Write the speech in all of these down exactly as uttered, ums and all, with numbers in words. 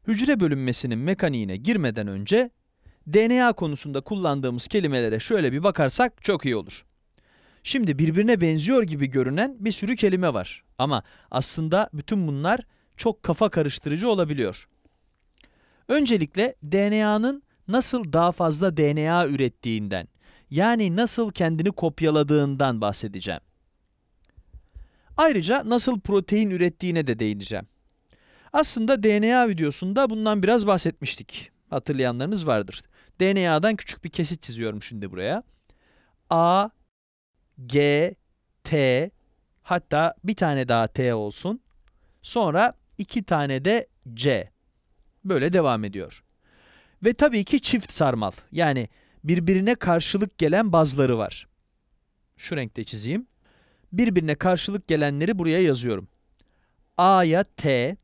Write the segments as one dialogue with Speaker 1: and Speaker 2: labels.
Speaker 1: Hücre bölünmesinin mekaniğine girmeden önce D N A konusunda kullandığımız kelimelere şöyle bir bakarsak çok iyi olur. Şimdi birbirine benziyor gibi görünen bir sürü kelime var ama aslında bütün bunlar çok kafa karıştırıcı olabiliyor. Öncelikle D N A'nın nasıl daha fazla D N A ürettiğinden, yani nasıl kendini kopyaladığından bahsedeceğim. Ayrıca nasıl protein ürettiğine de değineceğim. Aslında D N A videosunda bundan biraz bahsetmiştik. Hatırlayanlarınız vardır. D N A'dan küçük bir kesit çiziyorum şimdi buraya. A, G, T, hatta bir tane daha T olsun. Sonra iki tane de C. Böyle devam ediyor. Ve tabii ki çift sarmal, yani birbirine karşılık gelen bazları var. Şu renkte çizeyim. Birbirine karşılık gelenleri buraya yazıyorum. A'ya T,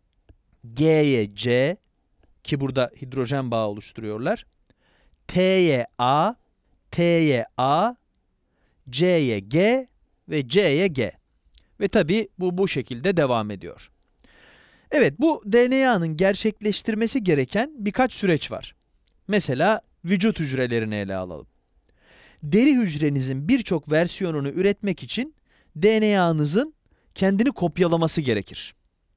Speaker 1: G'ye C, ki burada hidrojen bağı oluşturuyorlar. T'ye A, T'ye A, C'ye G ve C'ye G. Ve tabii bu bu şekilde devam ediyor. Evet, bu D N A'nın gerçekleştirmesi gereken birkaç süreç var. Mesela vücut hücrelerini ele alalım. Deri hücrenizin birçok versiyonunu üretmek için D N A'nızın kendini kopyalaması gerekir.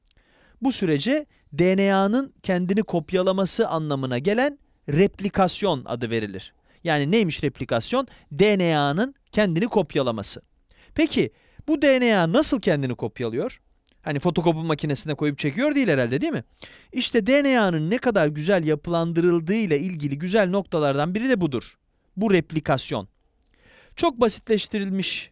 Speaker 1: Bu sürece D N A'nın kendini kopyalaması anlamına gelen replikasyon adı verilir. Yani neymiş replikasyon? D N A'nın kendini kopyalaması. Peki bu D N A nasıl kendini kopyalıyor? Hani fotokopi makinesine koyup çekiyor değil herhalde, değil mi? İşte D N A'nın ne kadar güzel yapılandırıldığı ile ilgili güzel noktalardan biri de budur. Bu replikasyon. Çok basitleştirilmiş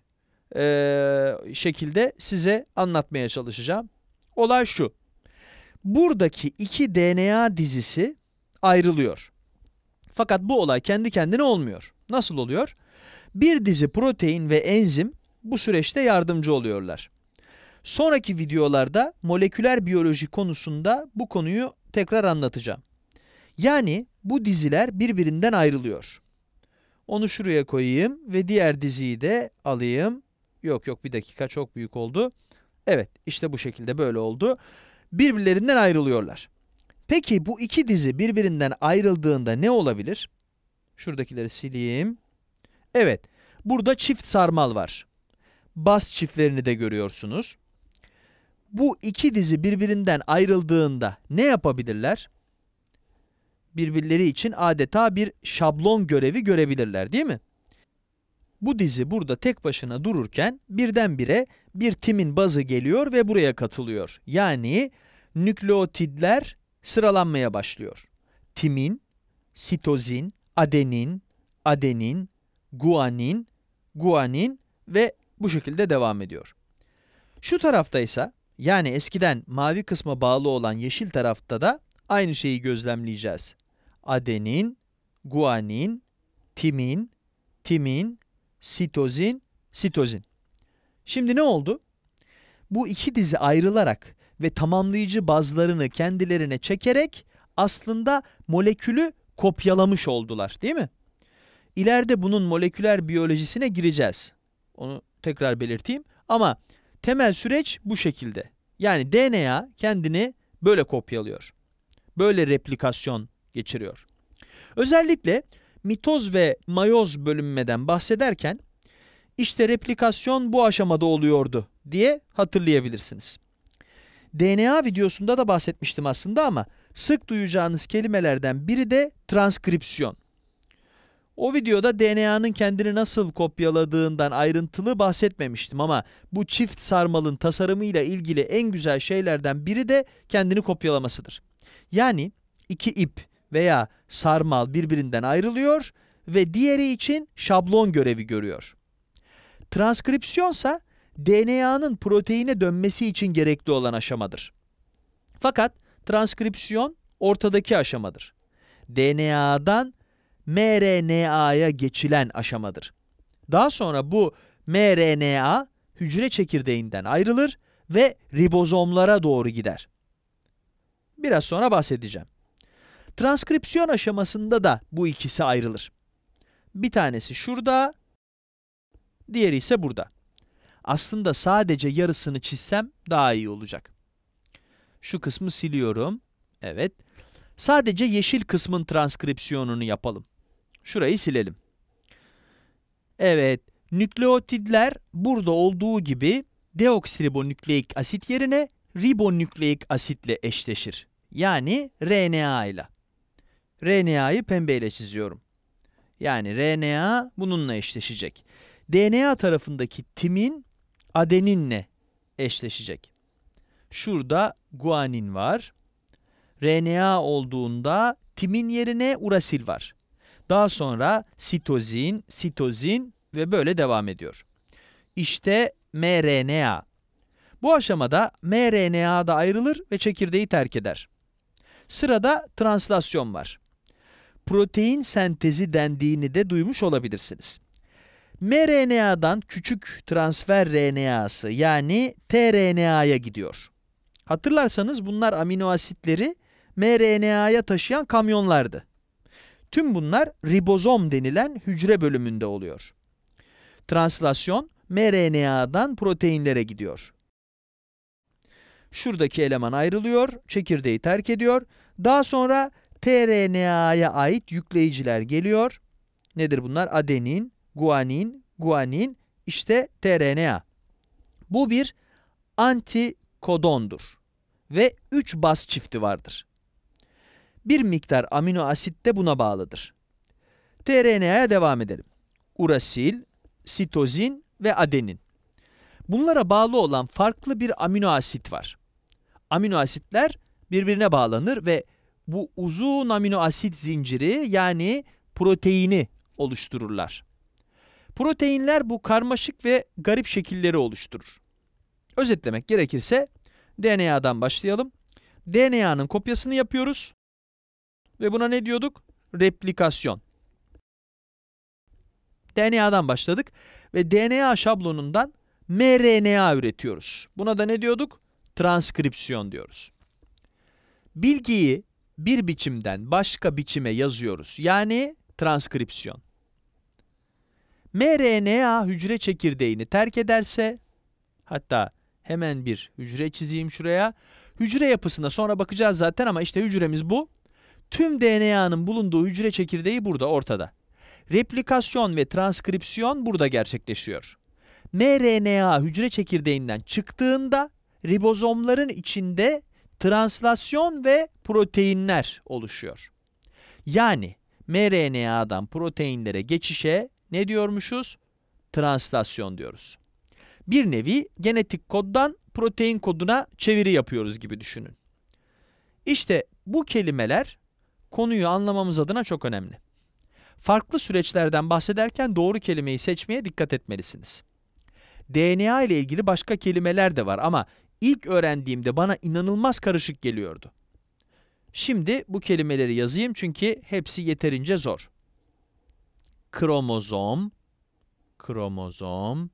Speaker 1: ee, şekilde size anlatmaya çalışacağım. Olay şu. Buradaki iki D N A dizisi ayrılıyor. Fakat bu olay kendi kendine olmuyor. Nasıl oluyor? Bir dizi protein ve enzim bu süreçte yardımcı oluyorlar. Sonraki videolarda moleküler biyoloji konusunda bu konuyu tekrar anlatacağım. Yani bu diziler birbirinden ayrılıyor. Onu şuraya koyayım ve diğer diziyi de alayım. Yok yok, bir dakika, çok büyük oldu. Evet, işte bu şekilde böyle oldu. Birbirlerinden ayrılıyorlar. Peki bu iki dizi birbirinden ayrıldığında ne olabilir? Şuradakileri sileyim. Evet, burada çift sarmal var. Baz çiftlerini de görüyorsunuz. Bu iki dizi birbirinden ayrıldığında ne yapabilirler? Birbirleri için adeta bir şablon görevi görebilirler, değil mi? Bu dizi burada tek başına dururken birdenbire bir timin bazı geliyor ve buraya katılıyor. Yani nükleotidler sıralanmaya başlıyor. Timin, sitozin, adenin, adenin, guanin, guanin ve bu şekilde devam ediyor. Şu tarafta ise, yani eskiden mavi kısma bağlı olan yeşil tarafta da aynı şeyi gözlemleyeceğiz. Adenin, guanin, timin, timin, sitozin, sitozin. Şimdi ne oldu? Bu iki dizi ayrılarak ve tamamlayıcı bazlarını kendilerine çekerek aslında molekülü kopyalamış oldular, değil mi? İleride bunun moleküler biyolojisine gireceğiz. Onu tekrar belirteyim ama temel süreç bu şekilde. Yani D N A kendini böyle kopyalıyor. Böyle replikasyon geçiriyor. Özellikle mitoz ve mayoz bölünmeden bahsederken işte replikasyon bu aşamada oluyordu diye hatırlayabilirsiniz. D N A videosunda da bahsetmiştim aslında ama sık duyacağınız kelimelerden biri de transkripsiyon. O videoda D N A'nın kendini nasıl kopyaladığından ayrıntılı bahsetmemiştim ama bu çift sarmalın tasarımıyla ilgili en güzel şeylerden biri de kendini kopyalamasıdır. Yani iki ip veya sarmal birbirinden ayrılıyor ve diğeri için şablon görevi görüyor. Transkripsiyonsa D N A'nın proteine dönmesi için gerekli olan aşamadır. Fakat transkripsiyon ortadaki aşamadır. D N A'dan mRNA'ya geçilen aşamadır. Daha sonra bu mRNA hücre çekirdeğinden ayrılır ve ribozomlara doğru gider. Biraz sonra bahsedeceğim. Transkripsiyon aşamasında da bu ikisi ayrılır. Bir tanesi şurada, diğeri ise burada. Aslında sadece yarısını çizsem daha iyi olacak. Şu kısmı siliyorum Evet. Sadece yeşil kısmın transkripsiyonunu yapalım. Şurayı silelim. Evet, nükleotidler burada olduğu gibi deoksiribonükleik asit yerine ribonükleik asitle eşleşir. Yani R N A ile. R N A'yı pembeyle çiziyorum. Yani R N A bununla eşleşecek. D N A tarafındaki timin adeninle eşleşecek. Şurada guanin var. R N A olduğunda timin yerine urasil var. Daha sonra sitozin, sitozin ve böyle devam ediyor. İşte mRNA. Bu aşamada mRNA da ayrılır ve çekirdeği terk eder. Sırada translasyon var. Protein sentezi dendiğini de duymuş olabilirsiniz. mRNA'dan küçük transfer R N A'sı yani tRNA'ya gidiyor. Hatırlarsanız bunlar amino asitleri mRNA'ya taşıyan kamyonlardı. Tüm bunlar ribozom denilen hücre bölümünde oluyor. Translasyon mRNA'dan proteinlere gidiyor. Şuradaki eleman ayrılıyor, çekirdeği terk ediyor. Daha sonra tRNA'ya ait yükleyiciler geliyor. Nedir bunlar? Adenin, guanin, guanin, işte tRNA. Bu bir antikodondur ve üç baz çifti vardır. Bir miktar amino asit de buna bağlıdır. tRNA'ya devam edelim. Urasil, sitozin ve adenin. Bunlara bağlı olan farklı bir amino asit var. Amino asitler birbirine bağlanır ve bu uzun amino asit zinciri yani proteini oluştururlar. Proteinler bu karmaşık ve garip şekilleri oluşturur. Özetlemek gerekirse D N A'dan başlayalım. D N A'nın kopyasını yapıyoruz ve buna ne diyorduk? Replikasyon. D N A'dan başladık ve D N A şablonundan mRNA üretiyoruz. Buna da ne diyorduk? Transkripsiyon diyoruz. Bilgiyi bir biçimden başka biçime yazıyoruz. Yani transkripsiyon. mRNA hücre çekirdeğini terk ederse, hatta hemen bir hücre çizeyim şuraya. Hücre yapısına sonra bakacağız zaten ama işte hücremiz bu. Tüm D N A'nın bulunduğu hücre çekirdeği burada, ortada. Replikasyon ve transkripsiyon burada gerçekleşiyor. mRNA hücre çekirdeğinden çıktığında ribozomların içinde translasyon ve proteinler oluşuyor. Yani mRNA'dan proteinlere geçişe ne diyormuşuz? Translasyon diyoruz. Bir nevi genetik koddan protein koduna çeviri yapıyoruz gibi düşünün. İşte bu kelimeler konuyu anlamamız adına çok önemli. Farklı süreçlerden bahsederken doğru kelimeyi seçmeye dikkat etmelisiniz. D N A ile ilgili başka kelimeler de var ama ilk öğrendiğimde bana inanılmaz karışık geliyordu. Şimdi bu kelimeleri yazayım çünkü hepsi yeterince zor. Kromozom, kromozom,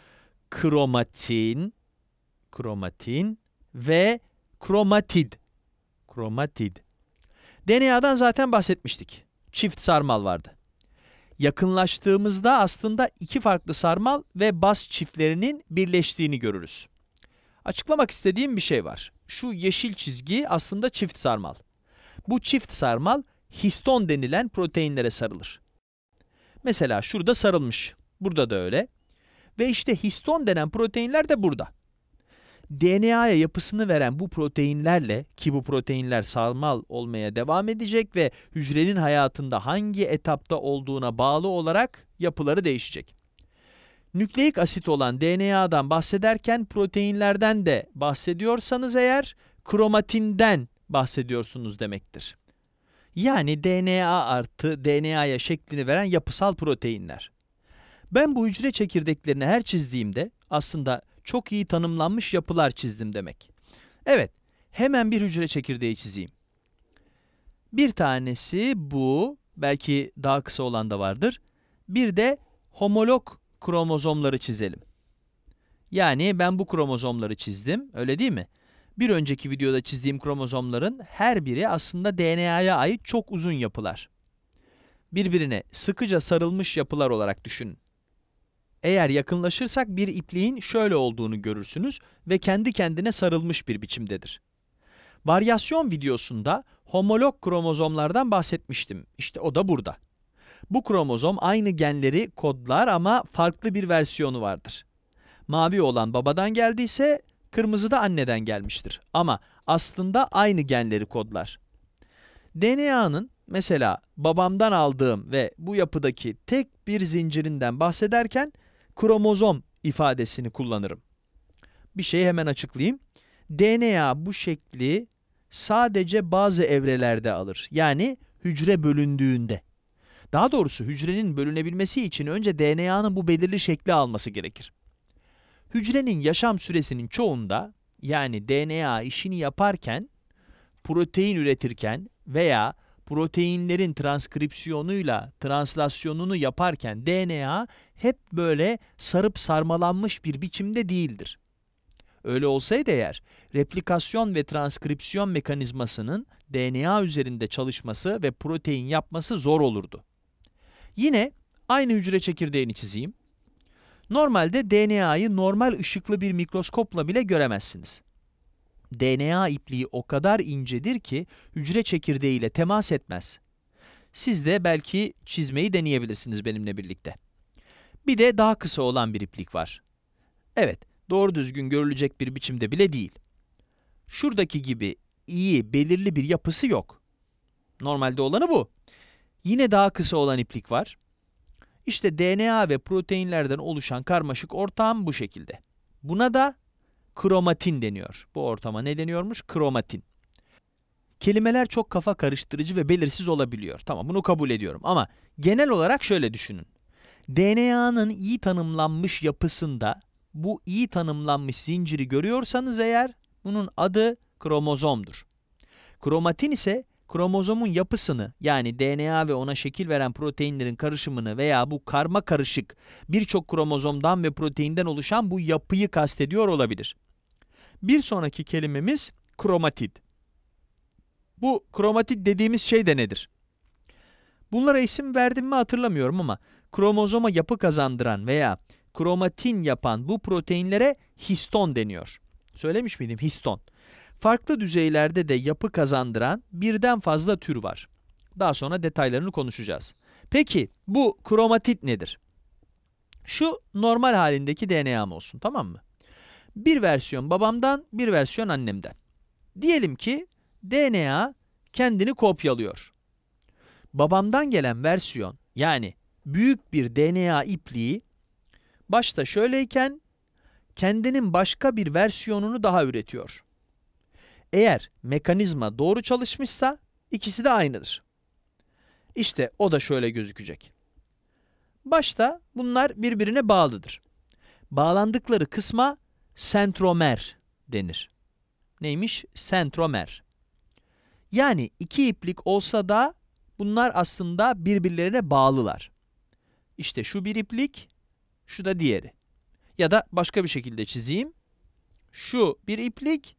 Speaker 1: kromatin, kromatin ve kromatid, kromatid. D N A'dan zaten bahsetmiştik. Çift sarmal vardı. Yakınlaştığımızda aslında iki farklı sarmal ve baz çiftlerinin birleştiğini görürüz. Açıklamak istediğim bir şey var. Şu yeşil çizgi aslında çift sarmal. Bu çift sarmal histon denilen proteinlere sarılır. Mesela şurada sarılmış. Burada da öyle. Ve işte histon denen proteinler de burada. D N A'ya yapısını veren bu proteinlerle, ki bu proteinler sarmal olmaya devam edecek ve hücrenin hayatında hangi etapta olduğuna bağlı olarak yapıları değişecek. Nükleik asit olan D N A'dan bahsederken proteinlerden de bahsediyorsanız eğer, kromatinden bahsediyorsunuz demektir. Yani D N A artı D N A'ya şeklini veren yapısal proteinler. Ben bu hücre çekirdeklerini her çizdiğimde aslında çok iyi tanımlanmış yapılar çizdim demek. Evet, hemen bir hücre çekirdeği çizeyim. Bir tanesi bu, belki daha kısa olan da vardır. Bir de homolog kromozomları çizelim. Yani ben bu kromozomları çizdim, öyle değil mi? Bir önceki videoda çizdiğim kromozomların her biri aslında D N A'ya ait çok uzun yapılar. Birbirine sıkıca sarılmış yapılar olarak düşünün. Eğer yakınlaşırsak bir ipliğin şöyle olduğunu görürsünüz ve kendi kendine sarılmış bir biçimdedir. Varyasyon videosunda homolog kromozomlardan bahsetmiştim. İşte o da burada. Bu kromozom aynı genleri kodlar ama farklı bir versiyonu vardır. Mavi olan babadan geldiyse kırmızı da anneden gelmiştir. Ama aslında aynı genleri kodlar. D N A'nın mesela babamdan aldığım ve bu yapıdaki tek bir zincirinden bahsederken kromozom ifadesini kullanırım. Bir şeyi hemen açıklayayım. D N A bu şekli sadece bazı evrelerde alır. Yani hücre bölündüğünde. Daha doğrusu hücrenin bölünebilmesi için önce D N A'nın bu belirli şekli alması gerekir. Hücrenin yaşam süresinin çoğunda, yani D N A işini yaparken, protein üretirken veya proteinlerin transkripsiyonuyla translasyonunu yaparken D N A hep böyle sarıp sarmalanmış bir biçimde değildir. Öyle olsaydı eğer, replikasyon ve transkripsiyon mekanizmasının D N A üzerinde çalışması ve protein yapması zor olurdu. Yine aynı hücre çekirdeğini çizeyim. Normalde D N A'yı normal ışıklı bir mikroskopla bile göremezsiniz. D N A ipliği o kadar incedir ki hücre çekirdeğiyle temas etmez. Siz de belki çizmeyi deneyebilirsiniz benimle birlikte. Bir de daha kısa olan bir iplik var. Evet, doğru düzgün görülecek bir biçimde bile değil. Şuradaki gibi iyi, belirli bir yapısı yok. Normalde olanı bu. Yine daha kısa olan iplik var. İşte D N A ve proteinlerden oluşan karmaşık ortam bu şekilde. Buna da kromatin deniyor. Bu ortama ne deniyormuş? Kromatin. Kelimeler çok kafa karıştırıcı ve belirsiz olabiliyor. Tamam, bunu kabul ediyorum ama genel olarak şöyle düşünün. D N A'nın iyi tanımlanmış yapısında bu iyi tanımlanmış zinciri görüyorsanız eğer, bunun adı kromozomdur. Kromatin ise kromozomun yapısını, yani D N A ve ona şekil veren proteinlerin karışımını veya bu karma karışık birçok kromozomdan ve proteinden oluşan bu yapıyı kastediyor olabilir. Bir sonraki kelimemiz kromatid. Bu kromatid dediğimiz şey de nedir? Bunlara isim verdim mi hatırlamıyorum ama kromozoma yapı kazandıran veya kromatin yapan bu proteinlere histon deniyor. Söylemiş miydim? Histon. Farklı düzeylerde de yapı kazandıran birden fazla tür var. Daha sonra detaylarını konuşacağız. Peki bu kromatid nedir? Şu normal halindeki D N A'm olsun, tamam mı? Bir versiyon babamdan, bir versiyon annemden. Diyelim ki D N A kendini kopyalıyor. Babamdan gelen versiyon, yani büyük bir D N A ipliği başta şöyleyken kendinin başka bir versiyonunu daha üretiyor. Eğer mekanizma doğru çalışmışsa ikisi de aynıdır. İşte o da şöyle gözükecek. Başta bunlar birbirine bağlıdır. Bağlandıkları kısma sentromer denir. Neymiş? Sentromer. Yani iki iplik olsa da bunlar aslında birbirlerine bağlılar. İşte şu bir iplik, şu da diğeri. Ya da başka bir şekilde çizeyim. Şu bir iplik,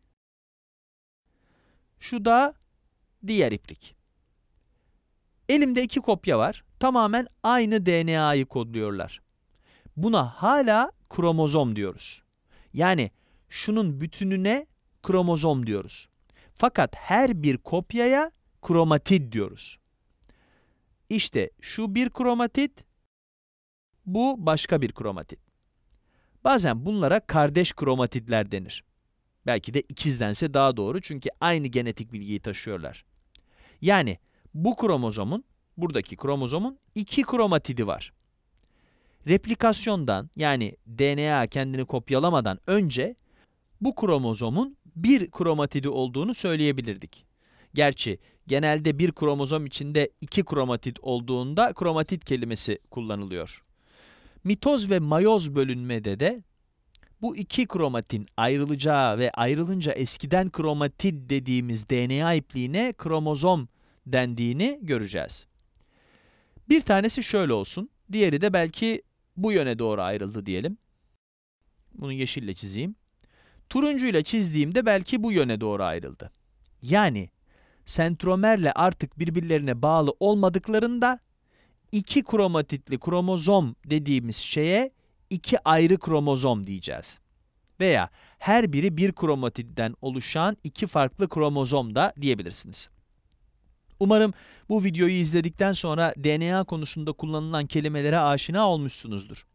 Speaker 1: şu da diğer iplik. Elimde iki kopya var. Tamamen aynı D N A'yı kodluyorlar. Buna hala kromozom diyoruz. Yani şunun bütününe kromozom diyoruz. Fakat her bir kopyaya kromatid diyoruz. İşte şu bir kromatid, bu başka bir kromatid. Bazen bunlara kardeş kromatidler denir. Belki de ikizdense daha doğru çünkü aynı genetik bilgiyi taşıyorlar. Yani bu kromozomun, buradaki kromozomun iki kromatidi var. Replikasyondan, yani D N A kendini kopyalamadan önce bu kromozomun bir kromatidi olduğunu söyleyebilirdik. Gerçi genelde bir kromozom içinde iki kromatid olduğunda kromatid kelimesi kullanılıyor. Mitoz ve mayoz bölünmede de bu iki kromatin ayrılacağı ve ayrılınca eskiden kromatid dediğimiz D N A ipliğine kromozom dendiğini göreceğiz. Bir tanesi şöyle olsun, diğeri de belki bu yöne doğru ayrıldı diyelim. Bunu yeşille çizeyim. Turuncuyla çizdiğimde belki bu yöne doğru ayrıldı. Yani sentromerle artık birbirlerine bağlı olmadıklarında iki kromatitli kromozom dediğimiz şeye iki ayrı kromozom diyeceğiz. Veya her biri bir kromatidden oluşan iki farklı kromozom da diyebilirsiniz. Umarım bu videoyu izledikten sonra D N A konusunda kullanılan kelimelere aşina olmuşsunuzdur.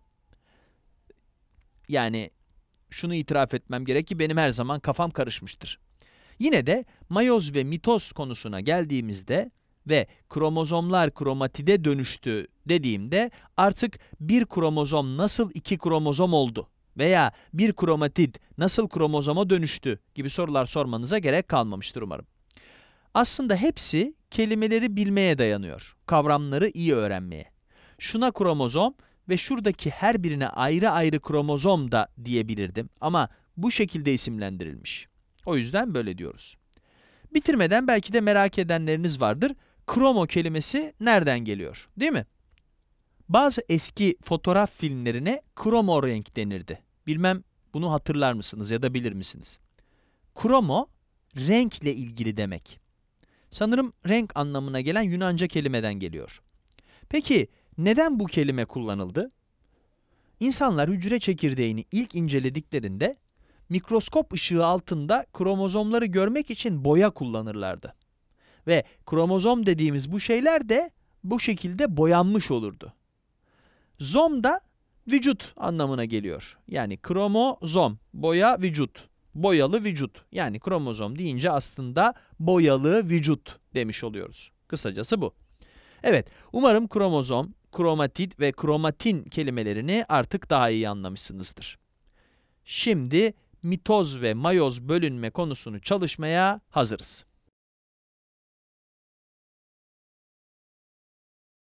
Speaker 1: Yani şunu itiraf etmem gerek ki benim her zaman kafam karışmıştır. Yine de mayoz ve mitoz konusuna geldiğimizde ve kromozomlar kromatide dönüştü dediğimde artık bir kromozom nasıl iki kromozom oldu veya bir kromatid nasıl kromozoma dönüştü gibi sorular sormanıza gerek kalmamıştır umarım. Aslında hepsi kelimeleri bilmeye dayanıyor, kavramları iyi öğrenmeye. Şuna kromozom ve şuradaki her birine ayrı ayrı kromozom da diyebilirdim ama bu şekilde isimlendirilmiş. O yüzden böyle diyoruz. Bitirmeden belki de merak edenleriniz vardır. Kromo kelimesi nereden geliyor, değil mi? Bazı eski fotoğraf filmlerine kromo renk denirdi. Bilmem bunu hatırlar mısınız ya da bilir misiniz? Kromo, renkle ilgili demek. Sanırım renk anlamına gelen Yunanca kelimeden geliyor. Peki, neden bu kelime kullanıldı? İnsanlar hücre çekirdeğini ilk incelediklerinde, mikroskop ışığı altında kromozomları görmek için boya kullanırlardı. Ve kromozom dediğimiz bu şeyler de bu şekilde boyanmış olurdu. Zom da vücut anlamına geliyor. Yani kromozom, boya, vücut. Boyalı vücut. Yani kromozom deyince aslında boyalı vücut demiş oluyoruz. Kısacası bu. Evet, umarım kromozom, kromatid ve kromatin kelimelerini artık daha iyi anlamışsınızdır. Şimdi mitoz ve mayoz bölünme konusunu çalışmaya hazırız.